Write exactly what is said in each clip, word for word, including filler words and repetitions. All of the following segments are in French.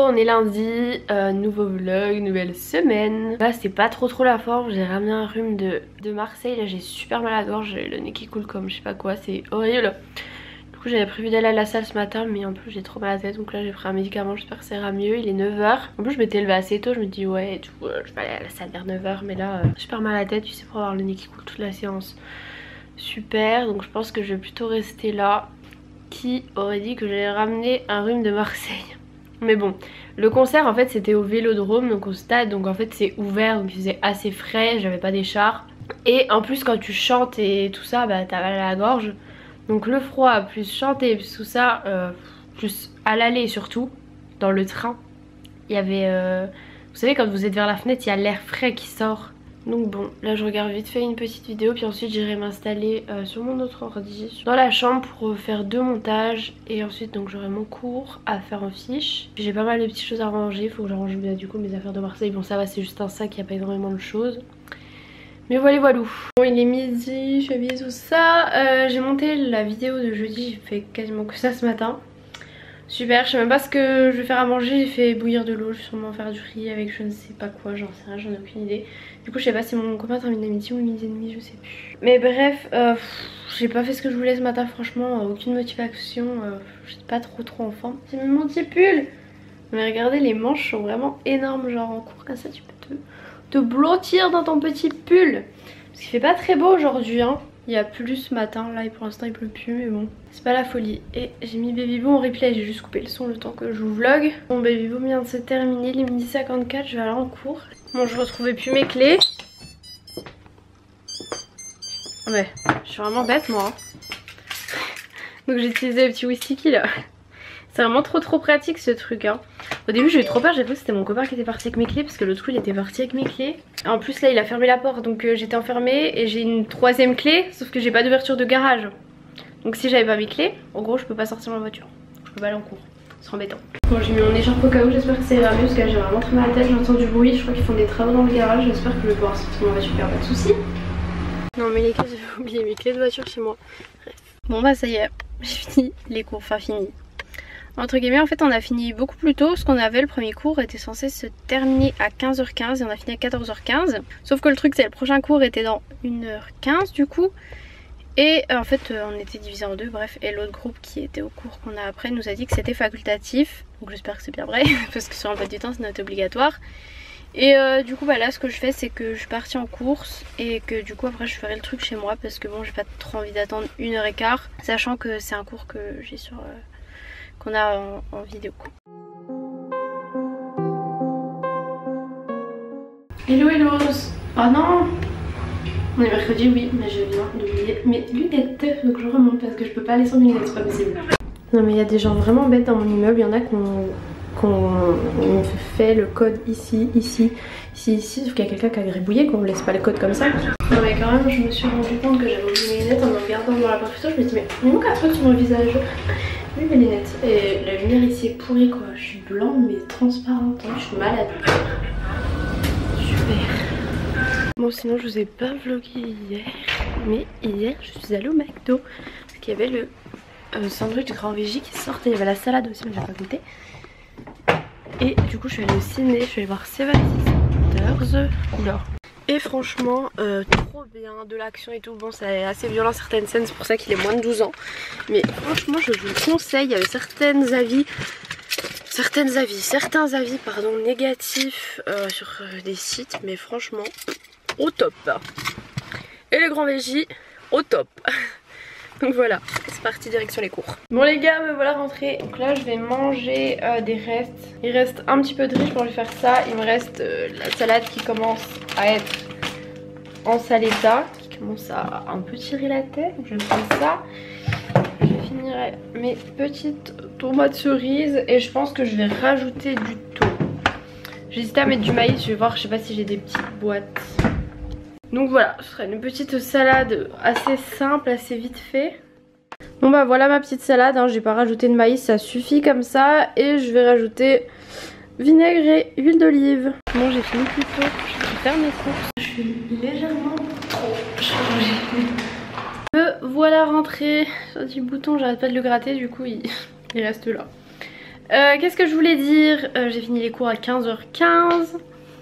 on est lundi, euh, nouveau vlog, nouvelle semaine. Là c'est pas trop trop la forme, j'ai ramené un rhume de, de Marseille, là j'ai super mal à la gorge, j'ai le nez qui coule comme je sais pas quoi, c'est horrible. Du coup j'avais prévu d'aller à la salle ce matin mais en plus j'ai trop mal à la tête, donc là j'ai pris un médicament, j'espère que ça ira mieux. Il est neuf heures, en plus je m'étais levée assez tôt, je me dis ouais et tout, euh, je vais aller à la salle vers neuf heures, mais là euh, super mal à la tête, tu sais, pour avoir le nez qui coule toute la séance. Super, donc je pense que je vais plutôt rester là. Qui aurait dit que j'allais ramener un rhume de Marseille? Mais bon, le concert en fait c'était au Vélodrome, donc au stade, donc en fait c'est ouvert, donc il faisait assez frais, j'avais pas d'écharpe. Et en plus quand tu chantes et tout ça, bah t'as mal à la gorge. Donc le froid, plus chanter, plus tout ça, euh, plus à l'aller surtout, dans le train, il y avait... Euh, vous savez quand vous êtes vers la fenêtre, il y a l'air frais qui sort. Donc bon, là je regarde vite fait une petite vidéo, puis ensuite j'irai m'installer euh, sur mon autre ordi dans la chambre pour faire deux montages. Et ensuite donc j'aurai mon cours à faire en fiche. Puis j'ai pas mal de petites choses à ranger, il faut que j'arrange bien du coup mes affaires de Marseille. Bon ça va, c'est juste un sac, il n'y a pas énormément de choses. Mais voilà voilà. Bon il est midi, je suis habillée tout ça. euh, J'ai monté la vidéo de jeudi, j'ai fait quasiment que ça ce matin. Super, je sais même pas ce que je vais faire à manger, j'ai fait bouillir de l'eau, je vais sûrement faire du riz avec je ne sais pas quoi, j'en sais rien, j'en ai aucune idée. Du coup je sais pas si mon copain termine à midi ou midi et demi, je sais plus. Mais bref, euh, j'ai pas fait ce que je voulais ce matin franchement, aucune motivation, euh, j'étais pas trop trop en forme. C'est mon petit pull. Mais regardez, les manches sont vraiment énormes, genre en cours comme ça tu peux te, te blottir dans ton petit pull. Parce qu'il fait pas très beau aujourd'hui hein. Il y a plu ce matin, là et pour l'instant il pleut plus mais bon, c'est pas la folie. Et j'ai mis Baby Boo en replay, j'ai juste coupé le son le temps que je vous vlog. Bon Baby Boo vient de se terminer, il est midi cinquante-quatre, je vais aller en cours. Bon je retrouvais plus mes clés. Ouais, je suis vraiment bête moi. Donc j'ai utilisé le petit Wistiki là. C'est vraiment trop trop pratique ce truc hein. Au début j'ai eu trop peur, j'ai cru que c'était mon copain qui était parti avec mes clés parce que l'autre coup il était parti avec mes clés. En plus là il a fermé la porte donc euh, j'étais enfermée et j'ai une troisième clé sauf que j'ai pas d'ouverture de garage. Donc si j'avais pas mes clés, en gros je peux pas sortir ma voiture. Je peux pas aller en cours, c'est embêtant. Bon j'ai mis mon écharpe au cas où, j'espère que ça ira mieux parce que j'ai vraiment très mal à la tête, j'entends du bruit, je crois qu'ils font des travaux dans le garage, j'espère que je vais pouvoir sortir ma voiture, pas de soucis. Non mais les clés, j'avais oublié mes clés de voiture chez moi. Bref. Bon bah ça y est, j'ai fini les cours, enfin fini. Entre guillemets en fait on a fini beaucoup plus tôt parce qu'on avait le premier cours était censé se terminer à quinze heures quinze et on a fini à quatorze heures quinze. Sauf que le truc c'est le prochain cours était dans une heure quinze du coup. Et en fait on était divisé en deux bref, et l'autre groupe qui était au cours qu'on a après nous a dit que c'était facultatif. Donc j'espère que c'est bien vrai parce que sur l'emploi du temps c'est notre obligatoire. Et euh, du coup bah là ce que je fais c'est que je suis partie en course et que du coup après je ferai le truc chez moi parce que bon j'ai pas trop envie d'attendre une heure et quart. Sachant que c'est un cours que j'ai sur... Euh, qu'on a en, en vidéo. Hello hello. Oh non, on est mercredi oui, mais je viens d'oublier mes lunettes. Donc je remonte parce que je peux pas aller sans lunettes, c'est pas possible. Non mais il y a des gens vraiment bêtes dans mon immeuble, il y en a qui ont qu'on fait le code ici, ici, ici, ici, sauf qu'il y a quelqu'un qui a gribouillé, qu'on ne laisse pas le code comme ça. Non mais quand même je me suis rendu compte que j'avais oublié mes lunettes en me regardant dans la photo, je me suis dit mais il manque un truc sur mon visage. Oui mes lunettes. Et la lumière ici est pourrie quoi, je suis blanche mais transparente, je suis malade. Super. Bon sinon je vous ai pas vlogué hier, mais hier je suis allée au McDo parce qu'il y avait le euh, sandwich de Grand Vigie qui sortait, il y avait la salade aussi mais j'ai pas goûté. Et du coup je suis allée au ciné, je suis allée voir Seven Sisters là. Et franchement euh, trop bien, de l'action et tout. Bon c'est assez violent certaines scènes, c'est pour ça qu'il est moins de douze ans. Mais franchement je vous le conseille, il y avait certaines avis, certaines avis, certains avis pardon négatifs euh, sur euh, des sites. Mais franchement au top. Et le Grand Vigie au top. Donc voilà, c'est parti direction les cours. Bon les gars, me voilà rentrée. Donc là je vais manger euh, des restes. Il reste un petit peu de riz, je vais lui faire ça. Il me reste euh, la salade qui commence à être en saletta, qui commence à un peu tirer la tête. Donc je vais prendre ça. Je finirai mes petites tomates cerises et je pense que je vais rajouter du thon. J'hésitais à mettre du maïs, je vais voir, je sais pas si j'ai des petites boîtes. Donc voilà, ce sera une petite salade assez simple, assez vite fait. Bon bah voilà ma petite salade, hein. J'ai pas rajouté de maïs, ça suffit comme ça. Et je vais rajouter vinaigre et huile d'olive. Bon j'ai fini plus tôt, je vais faire mes courses. Je suis légèrement trop changée. Me voilà rentrée. Ce petit bouton, j'arrête pas de le gratter, du coup il, il reste là. Euh, Qu'est-ce que je voulais dire, euh, j'ai fini les cours à quinze heures quinze.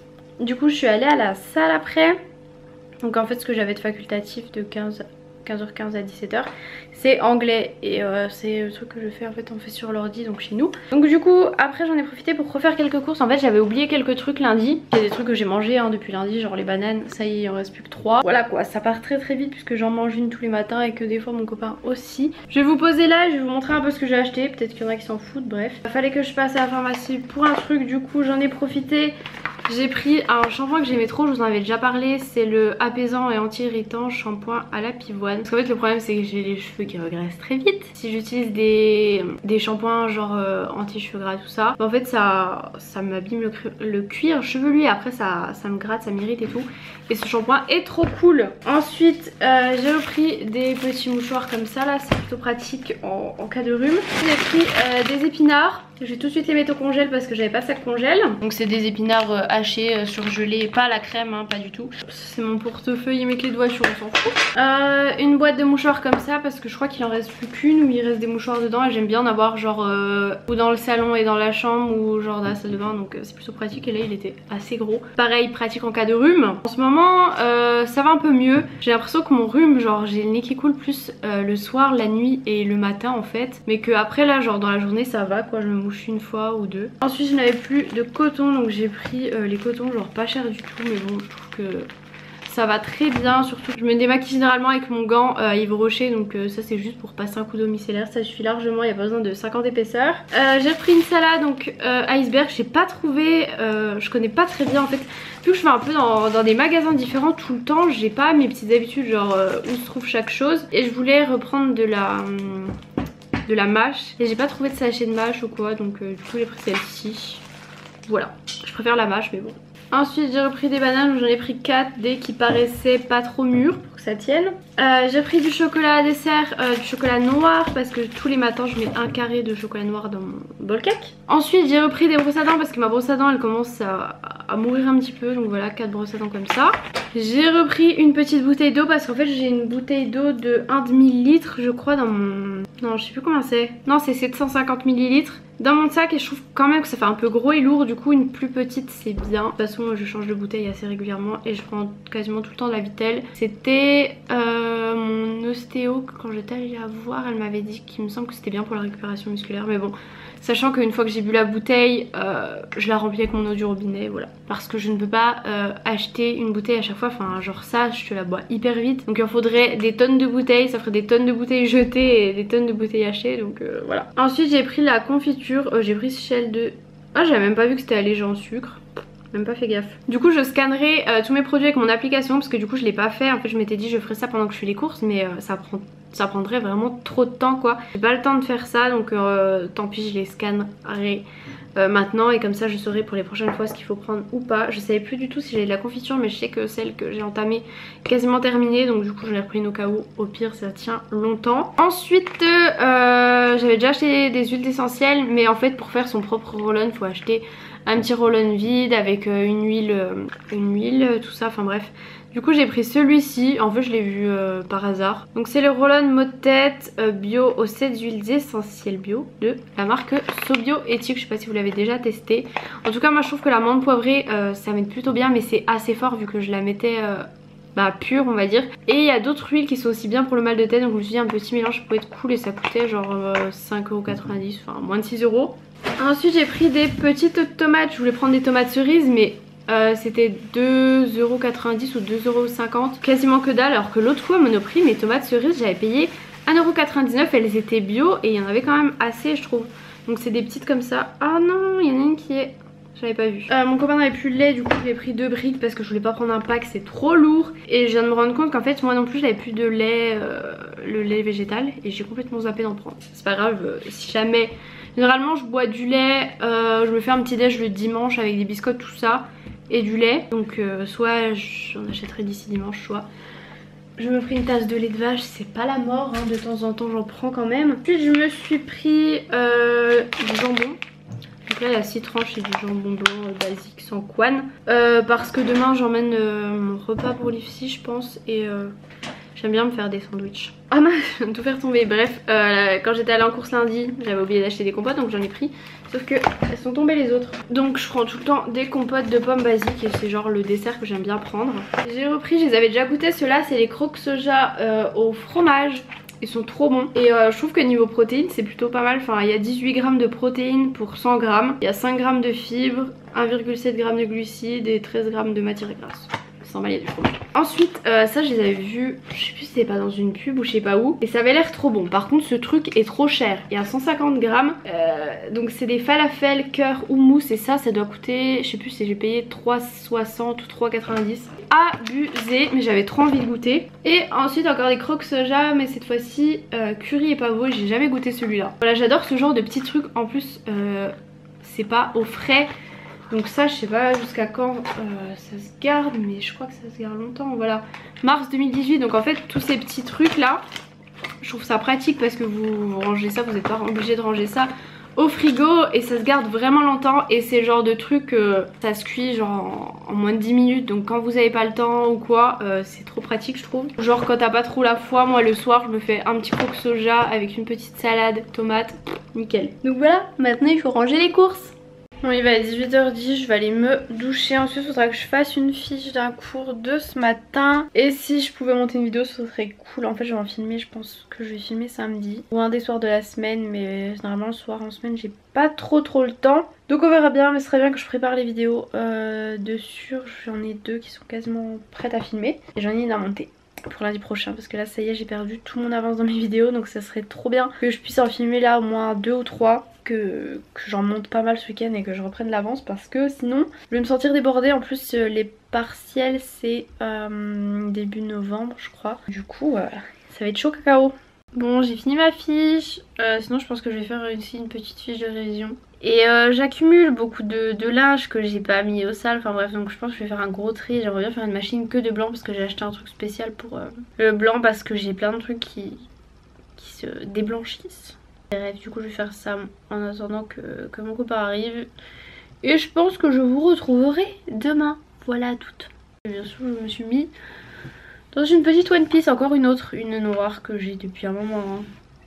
Du coup je suis allée à la salle après. Donc en fait ce que j'avais de facultatif de quinze heures quinze à dix-sept heures c'est anglais. Et euh, c'est le truc que je fais en fait, on fait sur l'ordi donc chez nous. Donc du coup après j'en ai profité pour refaire quelques courses. En fait j'avais oublié quelques trucs lundi. Il y a des trucs que j'ai mangé hein, depuis lundi, genre les bananes, ça y est il en reste plus que trois. Voilà quoi, ça part très très vite puisque j'en mange une tous les matins et que des fois mon copain aussi. Je vais vous poser là, je vais vous montrer un peu ce que j'ai acheté. Peut-être qu'il y en a qui s'en foutent, bref. Il fallait que je passe à la pharmacie pour un truc, du coup j'en ai profité. J'ai pris un shampoing que j'aimais trop, je vous en avais déjà parlé, c'est le apaisant et anti-irritant shampoing à la pivoine. Parce qu'en fait le problème c'est que j'ai les cheveux qui regraissent très vite. Si j'utilise des, des shampoings genre euh, anti-cheveux gras tout ça, bah en fait ça, ça m'abîme le, le cuir chevelu et après ça, ça me gratte, ça m'irrite et tout. Et ce shampoing est trop cool. Ensuite euh, j'ai repris des petits mouchoirs comme ça là, c'est plutôt pratique en, en cas de rhume. J'ai pris euh, des épinards. Je vais tout de suite les mettre au congèle parce que j'avais pas ça congèle. Donc c'est des épinards euh, hachés, euh, surgelés, pas la crème, hein, pas du tout. C'est mon portefeuille et mes clés de voiture, on s'en fout. Euh, une boîte de mouchoirs comme ça parce que je crois qu'il en reste plus qu'une où il reste des mouchoirs dedans et j'aime bien en avoir genre euh, ou dans le salon et dans la chambre ou genre dans la salle de bain, donc euh, c'est plutôt pratique. Et là il était assez gros. Pareil, pratique en cas de rhume. En ce moment euh, ça va un peu mieux. J'ai l'impression que mon rhume, genre j'ai le nez qui coule plus euh, le soir, la nuit et le matin en fait. Mais que après là genre dans la journée ça va quoi, je me une fois ou deux. Ensuite je n'avais plus de coton donc j'ai pris euh, les cotons genre pas cher du tout, mais bon je trouve que ça va très bien. Surtout que je me démaquille généralement avec mon gant euh, Yves Rocher, donc euh, ça c'est juste pour passer un coup d'eau micellaire, ça suffit largement, il n'y a pas besoin de cinquante épaisseurs. Euh, j'ai repris une salade donc euh, iceberg, j'ai pas trouvé, euh, je connais pas très bien en fait. Vu que je fais un peu dans, dans des magasins différents tout le temps, j'ai pas mes petites habitudes genre euh, où se trouve chaque chose. Et je voulais reprendre de la... Hum, de la mâche et j'ai pas trouvé de sachet de mâche ou quoi, donc euh, du coup j'ai pris celle-ci. Voilà, je préfère la mâche mais bon. Ensuite j'ai repris des bananes, j'en ai pris quatre, des qui paraissaient pas trop mûres pour que ça tienne. Euh, j'ai pris du chocolat à dessert, euh, du chocolat noir parce que tous les matins je mets un carré de chocolat noir dans mon bol cake. Ensuite j'ai repris des brosses à dents parce que ma brosse à dents elle commence à, à mourir un petit peu, donc voilà, quatre brosses à dents comme ça. J'ai repris une petite bouteille d'eau parce qu'en fait j'ai une bouteille d'eau de un demi-litre je crois dans mon... Non je sais plus combien c'est. Non c'est sept cent cinquante millilitres dans mon sac et je trouve quand même que ça fait un peu gros et lourd, du coup une plus petite c'est bien. De toute façon moi je change de bouteille assez régulièrement et je prends quasiment tout le temps de la Vittel. C'était euh, mon ostéo quand j'étais allée la voir, elle m'avait dit qu'il me semble que c'était bien pour la récupération musculaire, mais bon, sachant qu'une fois que j'ai bu la bouteille euh, je la remplis avec mon eau du robinet, voilà. Parce que je ne peux pas euh, acheter une bouteille à chaque fois, enfin genre ça je te la bois hyper vite, donc il en faudrait des tonnes de bouteilles, ça ferait des tonnes de bouteilles jetées et des tonnes de bouteilles achetées, donc euh, voilà. Ensuite j'ai pris la confiture, euh, j'ai pris Shell de... Ah j'avais même pas vu que c'était allégé en sucre, même pas fait gaffe. Du coup je scannerai euh, tous mes produits avec mon application parce que du coup je l'ai pas fait. En fait je m'étais dit je ferais ça pendant que je fais les courses, mais euh, ça prend ça prendrait vraiment trop de temps quoi. J'ai pas le temps de faire ça, donc euh, tant pis, je les scannerai euh, maintenant et comme ça je saurai pour les prochaines fois ce qu'il faut prendre ou pas. Je savais plus du tout si j'avais de la confiture, mais je sais que celle que j'ai entamée est quasiment terminée, donc du coup j'en ai repris une au cas où, au pire ça tient longtemps. Ensuite euh, j'avais déjà acheté des huiles essentielles, mais en fait pour faire son propre roll-on il faut acheter un petit roll-on vide avec euh, une huile, euh, une huile, tout ça, enfin bref. Du coup j'ai pris celui-ci, en fait je l'ai vu euh, par hasard. Donc c'est le roll-on mot de tête euh, bio aux sept huiles essentielles bio de la marque Sobio Éthique. Je sais pas si vous l'avez déjà testé. En tout cas moi je trouve que la menthe poivrée euh, ça m'aide plutôt bien, mais c'est assez fort vu que je la mettais euh, bah, pure on va dire. Et il y a d'autres huiles qui sont aussi bien pour le mal de tête, donc je me suis dit un petit mélange pouvait être cool et ça coûtait genre euh, cinq euros quatre-vingt-dix, enfin moins de six euros. Ensuite j'ai pris des petites tomates, je voulais prendre des tomates cerises mais euh, c'était deux euros quatre-vingt-dix ou deux euros cinquante, quasiment que dalle, alors que l'autre fois à Monoprix mes tomates cerises j'avais payé un euro quatre-vingt-dix-neuf, elles étaient bio et il y en avait quand même assez je trouve. Donc c'est des petites comme ça. Ah non, il y en a une qui est... J'avais pas vu. Euh, mon copain n'avait plus de lait, du coup j'ai pris deux briques parce que je voulais pas prendre un pack, c'est trop lourd. Et je viens de me rendre compte qu'en fait moi non plus j'avais plus de lait, euh, le lait végétal, et j'ai complètement zappé d'en prendre. C'est pas grave, euh, si jamais... Généralement je bois du lait, euh, je me fais un petit déj le dimanche avec des biscottes tout ça et du lait. Donc euh, soit j'en achèterai d'ici dimanche, soit je me ferai une tasse de lait de vache, c'est pas la mort, hein, de temps en temps j'en prends quand même. Ensuite je me suis pris euh, du jambon. Donc là il y a six tranches et du jambon blanc euh, basique sans couenne. Euh, parce que demain j'emmène euh, mon repas pour l'I F S I je pense, et... Euh, J'aime bien me faire des sandwichs. Ah mince, je viens de tout faire tomber. Bref, euh, quand j'étais allée en course lundi, j'avais oublié d'acheter des compotes donc j'en ai pris. Sauf que elles sont tombées les autres. Donc je prends tout le temps des compotes de pommes basiques et c'est genre le dessert que j'aime bien prendre. J'ai repris, je les avais déjà goûtés. Ceux-là, c'est les croque soja euh, au fromage. Ils sont trop bons et euh, je trouve que niveau protéines c'est plutôt pas mal. Enfin il y a dix-huit grammes de protéines pour cent grammes. Il y a cinq grammes de fibres, un virgule sept grammes de glucides et treize grammes de matière grasse. Sans mal, il y a du fromage. Ensuite euh, ça je les avais vus, je sais plus si c'était pas dans une pub ou je sais pas où. Et ça avait l'air trop bon. Par contre ce truc est trop cher. Il y a cent cinquante grammes. Euh, donc c'est des falafels, cœur ou mousse. Et ça ça doit coûter, je sais plus si j'ai payé trois soixante ou trois quatre-vingt-dix. Abusé, mais j'avais trop envie de goûter. Et ensuite encore des croque soja, mais cette fois-ci euh, curry et pavot. J'ai jamais goûté celui-là. Voilà, j'adore ce genre de petits trucs. En plus euh, c'est pas au frais. Donc ça je sais pas jusqu'à quand euh, ça se garde, mais je crois que ça se garde longtemps. Voilà, mars deux mille dix-huit. Donc en fait tous ces petits trucs là, je trouve ça pratique parce que vous, vous rangez ça, vous n'êtes pas obligé de ranger ça au frigo et ça se garde vraiment longtemps. Et c'est le genre de truc euh, ça se cuit genre en, en moins de dix minutes. Donc quand vous avez pas le temps ou quoi, euh, c'est trop pratique je trouve. Genre quand t'as pas trop la foi, moi le soir je me fais un petit croque soja avec une petite salade, tomate, nickel. Donc voilà, maintenant il faut ranger les courses. Bon, il va être dix-huit heures dix, je vais aller me doucher. Ensuite, il faudra que je fasse une fiche d'un cours de ce matin. Et si je pouvais monter une vidéo, ce serait cool. En fait, je vais en filmer, je pense que je vais filmer samedi. Ou un des soirs de la semaine, mais généralement le soir en semaine, j'ai pas trop trop le temps. Donc on verra bien, mais ce serait bien que je prépare les vidéos euh, dessus. J'en ai deux qui sont quasiment prêtes à filmer. Et j'en ai une à monter pour lundi prochain parce que là ça y est j'ai perdu tout mon avance dans mes vidéos, donc ça serait trop bien que je puisse en filmer là au moins deux ou trois, que, que j'en monte pas mal ce week-end et que je reprenne l'avance parce que sinon je vais me sentir débordée. En plus les partiels c'est euh, début novembre je crois, du coup euh, ça va être chaud cacao. Bon, j'ai fini ma fiche, euh, sinon je pense que je vais faire aussi une petite fiche de révision. Et euh, j'accumule beaucoup de, de linge que j'ai pas mis au sale, enfin bref, donc je pense que je vais faire un gros tri. J'aimerais bien faire une machine que de blanc parce que j'ai acheté un truc spécial pour euh, le blanc parce que j'ai plein de trucs qui, qui se déblanchissent. Bref, du coup je vais faire ça en attendant que, que mon copain arrive. Et je pense que je vous retrouverai demain, voilà toutes. Et bien sûr je me suis mis dans une petite One Piece, encore une autre, une noire que j'ai depuis un moment. Hein.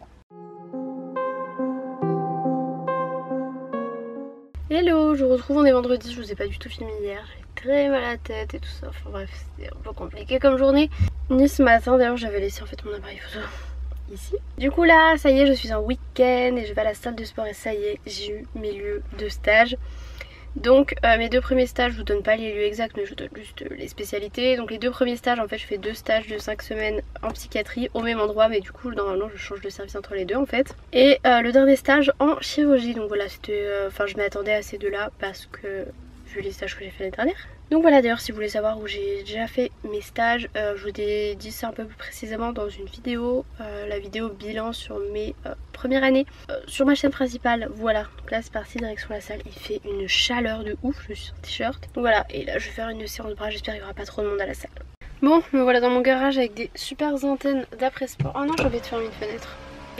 Hello, je vous retrouve, on est vendredi, je vous ai pas du tout filmé hier, j'ai très mal à la tête et tout ça, enfin bref c'était un peu compliqué comme journée. Ni ce matin d'ailleurs j'avais laissé en fait mon appareil photo ici. Du coup là ça y est je suis en week-end et je vais à la salle de sport et ça y est j'ai eu mes lieux de stage. Donc euh, mes deux premiers stages, je vous donne pas les lieux exacts mais je vous donne juste les spécialités. Donc les deux premiers stages en fait je fais deux stages de cinq semaines en psychiatrie au même endroit, mais du coup normalement je change de service entre les deux en fait. Et euh, le dernier stage en chirurgie, donc voilà c'était, enfin euh, je m'attendais à ces deux là parce que vu les stages que j'ai fait l'année dernière. Donc voilà, d'ailleurs si vous voulez savoir où j'ai déjà fait mes stages, euh, je vous ai dit ça un peu plus précisément dans une vidéo, euh, la vidéo bilan sur mes euh, premières années euh, sur ma chaîne principale. Voilà, donc là c'est parti direction la salle, il fait une chaleur de ouf, je suis en t-shirt. Donc voilà, et là je vais faire une séance de bras, j'espère qu'il n'y aura pas trop de monde à la salle. Bon, me voilà dans mon garage avec des super antennes d'après-sport. Oh non, j'ai oublié de fermer une fenêtre.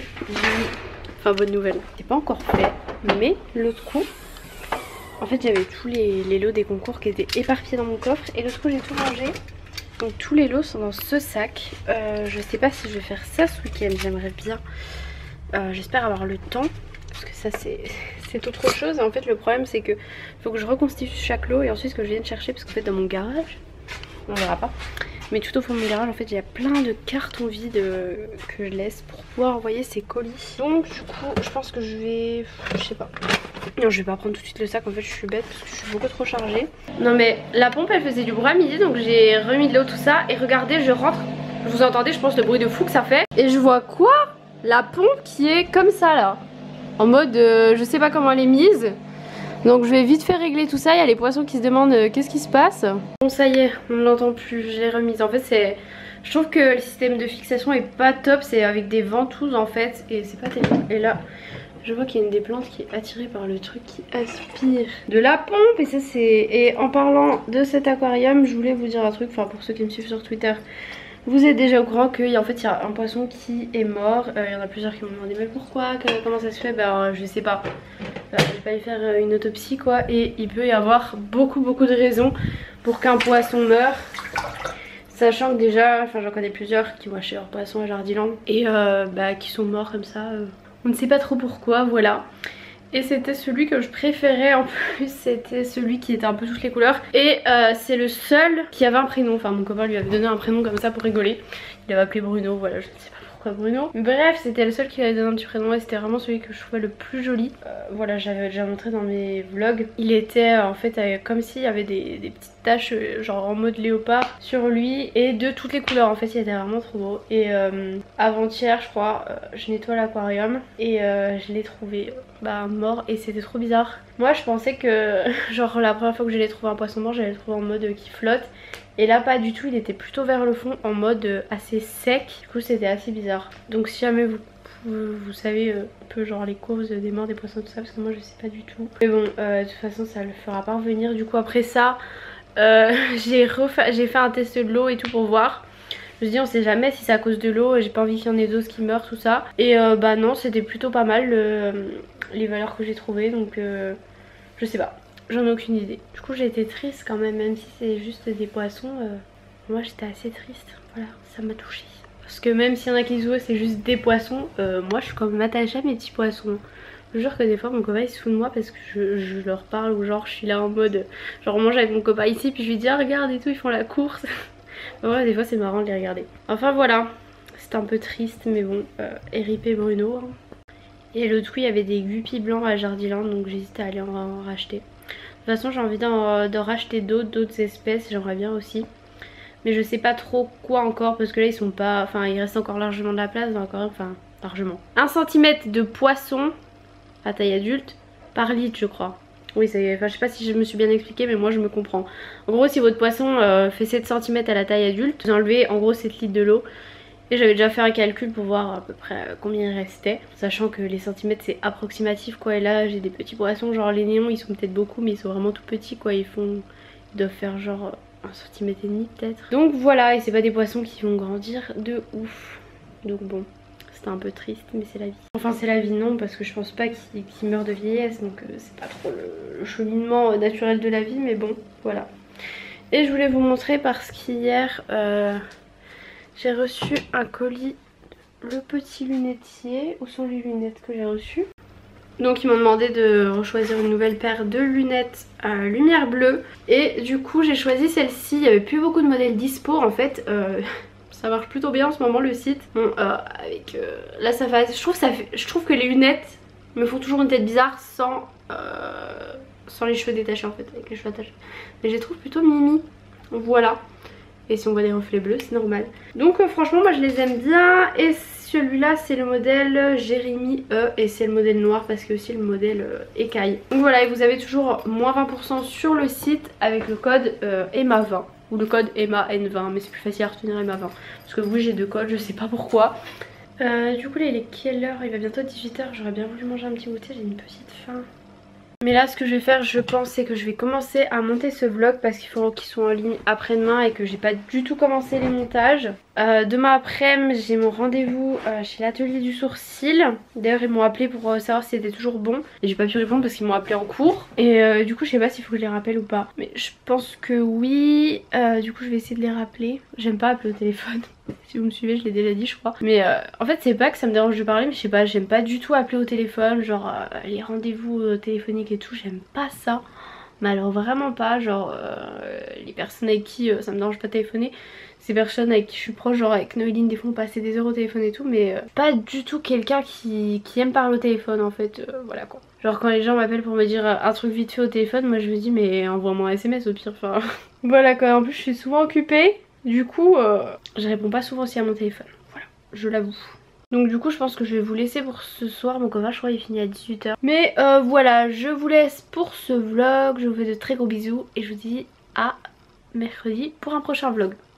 Enfin bonne nouvelle, c'est pas encore fait, mais l'autre coup... En fait j'avais tous les, les lots des concours qui étaient éparpillés dans mon coffre et l'autre coup j'ai tout rangé. Donc tous les lots sont dans ce sac. Euh, je sais pas si je vais faire ça ce week-end, j'aimerais bien. Euh, J'espère avoir le temps parce que ça c'est autre chose. Et en fait le problème c'est que faut que je reconstitue chaque lot et ensuite que je vienne chercher parce qu'en fait dans mon garage, on verra pas. Mais tout au fond de mon garage en fait il y a plein de cartons vides euh, que je laisse pour pouvoir envoyer ces colis. Donc du coup je pense que je vais... je sais pas. Non je vais pas prendre tout de suite le sac, en fait je suis bête parce que je suis beaucoup trop chargée. Non mais la pompe elle faisait du bruit à midi donc j'ai remis de l'eau tout ça. Et regardez je rentre, vous entendez je pense le bruit de fou que ça fait. Et je vois quoi? La pompe qui est comme ça là. En mode euh, je sais pas comment elle est mise. Donc je vais vite faire régler tout ça, il y a les poissons qui se demandent euh, qu'est-ce qui se passe. Bon ça y est, on ne l'entend plus, je l'ai remise. En fait c'est... Je trouve que le système de fixation est pas top, c'est avec des ventouses en fait et c'est pas terrible. Et là je vois qu'il y a une des plantes qui est attirée par le truc qui aspire de la pompe et ça c'est... Et en parlant de cet aquarium, je voulais vous dire un truc, enfin pour ceux qui me suivent sur Twitter, vous êtes déjà au courant qu'il en fait il y a un poisson qui est mort. Il euh, y en a plusieurs qui m'ont demandé mais pourquoi, que, comment ça se fait. Ben je sais pas, euh, je vais pas lui faire une autopsie quoi. Et il peut y avoir beaucoup beaucoup de raisons pour qu'un poisson meure. Sachant que déjà, enfin j'en connais plusieurs qui vont acheter leur poisson à Jardiland et euh, bah, qui sont morts comme ça. Euh, on ne sait pas trop pourquoi, voilà. Et c'était celui que je préférais en plus, c'était celui qui était un peu toutes les couleurs. Et euh, c'est le seul qui avait un prénom, enfin mon copain lui avait donné un prénom comme ça pour rigoler. Il avait appelé Bruno, voilà, je ne sais pas pourquoi Bruno. Bref, c'était le seul qui avait donné un petit prénom et c'était vraiment celui que je trouvais le plus joli. Euh, voilà, j'avais déjà montré dans mes vlogs. Il était euh, en fait euh, comme s'il y avait des, des petites taches euh, genre en mode léopard sur lui et de toutes les couleurs. En fait, il était vraiment trop beau. Et euh, avant-hier, je crois, euh, je nettoie l'aquarium et euh, je l'ai trouvé bah, mort et c'était trop bizarre. Moi, je pensais que genre la première fois que j'allais trouver un poisson mort, j'allais le trouver en mode euh, qui flotte. Et là pas du tout, il était plutôt vers le fond en mode euh, assez sec. Du coup c'était assez bizarre. Donc si jamais vous, vous, vous savez euh, un peu genre les causes des morts des poissons tout ça, parce que moi je sais pas du tout. Mais bon euh, de toute façon ça le fera pas revenir. Du coup après ça euh, j'ai fait un test de l'eau et tout pour voir. Je me suis dit on sait jamais si c'est à cause de l'eau, j'ai pas envie qu'il y en ait d'autres qui meurent tout ça. Et euh, bah non c'était plutôt pas mal euh, les valeurs que j'ai trouvées donc euh, je sais pas. J'en ai aucune idée. Du coup j'ai été triste quand même, même si c'est juste des poissons. Euh, moi j'étais assez triste. Voilà, ça m'a touchée. Parce que même s'il y en a qui jouent c'est juste des poissons, euh, moi je suis quand même attachée à mes petits poissons. Je jure que des fois mon copain il se fout de moi parce que je, je leur parle ou genre je suis là en mode... Genre on mange avec mon copain ici puis je lui dis ah regarde et tout, ils font la course. Voilà, des fois c'est marrant de les regarder. Enfin voilà, c'est un peu triste mais bon, euh, R I P Bruno. Hein. Et le tout il y avait des guppies blancs à Jardiland donc j'hésite à aller en, en racheter. De toute façon j'ai envie d'en racheter d'autres, d'autres espèces, j'aimerais bien aussi. Mais je sais pas trop quoi encore parce que là ils sont pas... Enfin il reste encore largement de la place encore, enfin largement. un centimètre de poisson à taille adulte par litre je crois. Oui c'est... Enfin je sais pas si je me suis bien expliqué mais moi je me comprends. En gros si votre poisson euh, fait sept centimètres à la taille adulte, vous enlevez en gros sept litres de l'eau. Et j'avais déjà fait un calcul pour voir à peu près combien il restait. Sachant que les centimètres c'est approximatif quoi. Et là j'ai des petits poissons, genre les néons ils sont peut-être beaucoup mais ils sont vraiment tout petits quoi. Ils font... Ils doivent faire genre un centimètre et demi peut-être. Donc voilà, et c'est pas des poissons qui vont grandir de ouf. Donc bon, c'était un peu triste mais c'est la vie. Enfin c'est la vie non parce que je pense pas qu'ils qu'ils meurent de vieillesse. Donc euh, c'est pas trop le, le cheminement naturel de la vie mais bon voilà. Et je voulais vous montrer parce qu'hier... Euh... j'ai reçu un colis, le petit lunetier. Où sont les lunettes que j'ai reçues? Donc ils m'ont demandé de choisir une nouvelle paire de lunettes à lumière bleue. Et du coup j'ai choisi celle-ci. Il n'y avait plus beaucoup de modèles dispo en fait. Euh, ça marche plutôt bien en ce moment le site. Bon euh, avec euh, là ça fait... Je trouve, ça fait... Je trouve que les lunettes me font toujours une tête bizarre sans, euh, sans les cheveux détachés en fait. Avec les cheveux attachés. Mais je les trouve plutôt mimi. Voilà. Et si on voit des reflets bleus c'est normal. Donc euh, franchement moi je les aime bien. Et celui-là c'est le modèle Jérémy E. Et c'est le modèle noir parce que aussi le modèle euh, écaille. Donc voilà, et vous avez toujours moins vingt pour cent sur le site avec le code euh, Emma vingt. Ou le code Emma N vingt. Mais c'est plus facile à retenir Emma vingt. Parce que oui j'ai deux codes, je sais pas pourquoi. euh, Du coup là il est quelle heure? Il va bientôt dix-huit heures. J'aurais bien voulu manger un petit goûter, j'ai une petite faim. Mais là ce que je vais faire je pense c'est que je vais commencer à monter ce vlog parce qu'il faut qu'ils soient en ligne après-demain et que j'ai pas du tout commencé les montages. Euh, demain après-midi j'ai mon rendez-vous euh, chez l'atelier du sourcil. D'ailleurs ils m'ont appelé pour euh, savoir si c'était toujours bon et j'ai pas pu répondre parce qu'ils m'ont appelé en cours. Et euh, du coup je sais pas s'il faut que je les rappelle ou pas. Mais je pense que oui. euh, Du coup je vais essayer de les rappeler. J'aime pas appeler au téléphone. Si vous me suivez je l'ai déjà dit je crois. Mais euh, en fait c'est pas que ça me dérange de parler mais je sais pas, j'aime pas du tout appeler au téléphone. Genre euh, les rendez-vous euh, téléphoniques et tout, j'aime pas ça. Mais alors vraiment pas, genre euh, les personnes avec qui euh, ça me dérange pas de téléphoner, ces personnes avec qui je suis proche, genre avec Noéline des fois on passait des heures au téléphone et tout, mais euh, pas du tout quelqu'un qui, qui aime parler au téléphone en fait, euh, voilà quoi. Genre quand les gens m'appellent pour me dire un truc vite fait au téléphone, moi je me dis mais envoie-moi un S M S au pire, enfin voilà quoi. En plus je suis souvent occupée, du coup euh, je réponds pas souvent aussi à mon téléphone, voilà, je l'avoue. Donc du coup je pense que je vais vous laisser pour ce soir, mon copain je crois il finit à dix-huit heures. Mais euh, voilà, je vous laisse pour ce vlog, je vous fais de très gros bisous et je vous dis à mercredi pour un prochain vlog.